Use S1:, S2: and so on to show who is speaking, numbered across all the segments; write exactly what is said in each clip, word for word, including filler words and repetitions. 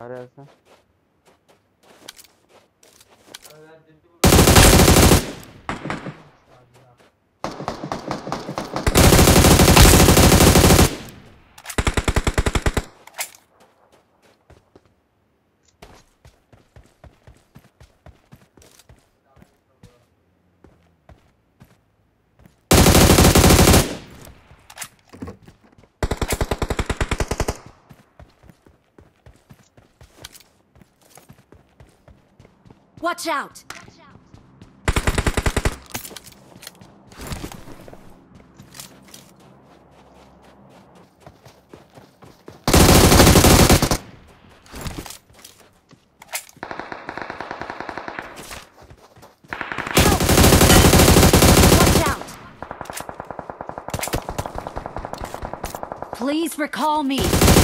S1: अरे ऐसा
S2: Watch out! Please recall me.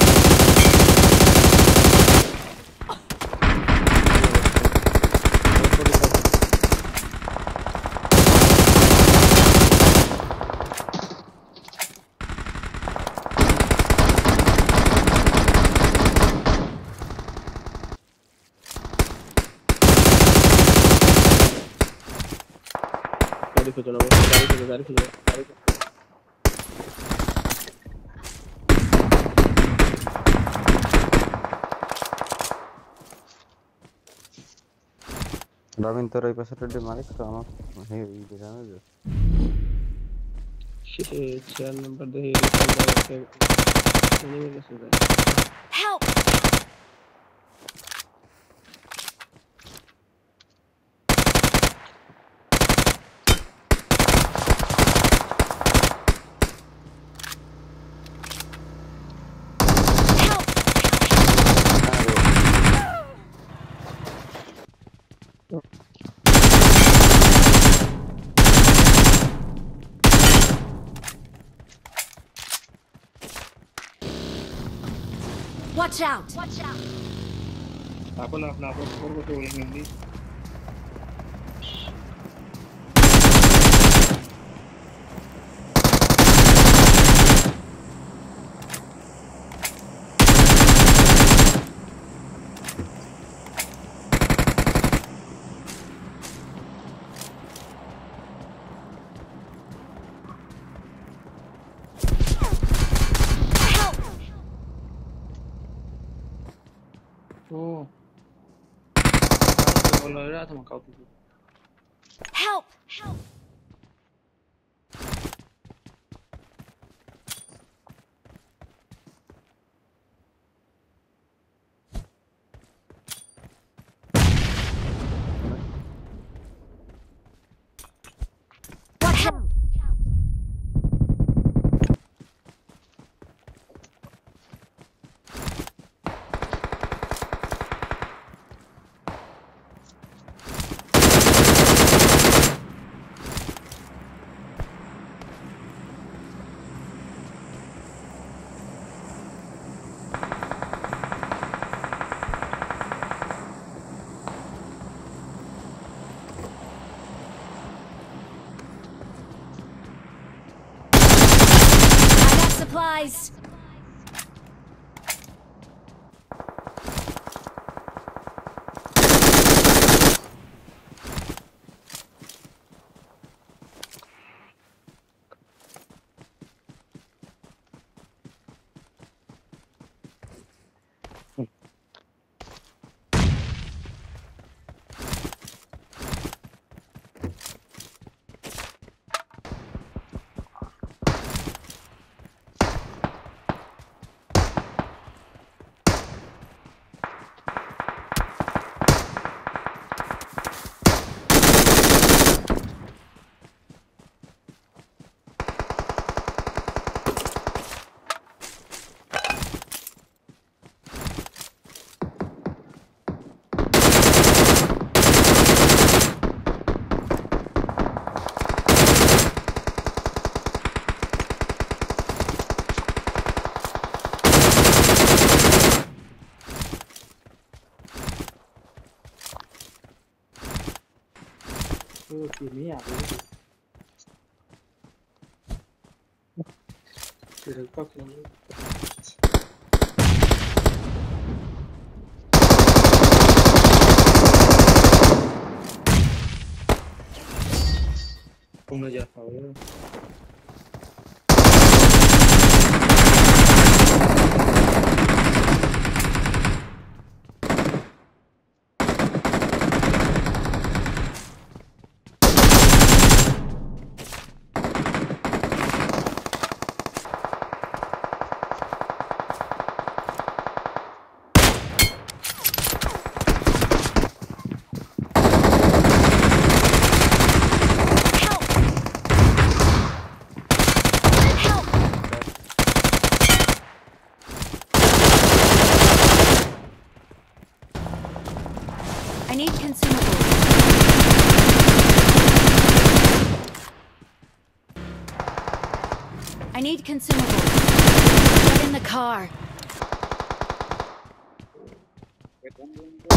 S3: गाड़ी को चलाओ गाड़ी को गाड़ी को गाड़ी को
S1: Robin तो रही पैसे टुडे मालिक तो हम हे ये जाना जो
S3: शे चार नंबर दे ये चल नहीं मिल सकता
S2: Help! Watch out! Watch out!
S3: अपन अपना अपन स्कोर को तोड़ेंगे नहीं Oh.
S2: Help! Help! Watch out! Supplies.
S3: Oh, sini ya. Direkok ini. Uno ya está, boludo.
S2: I need consumables. I need consumables. Get in the car.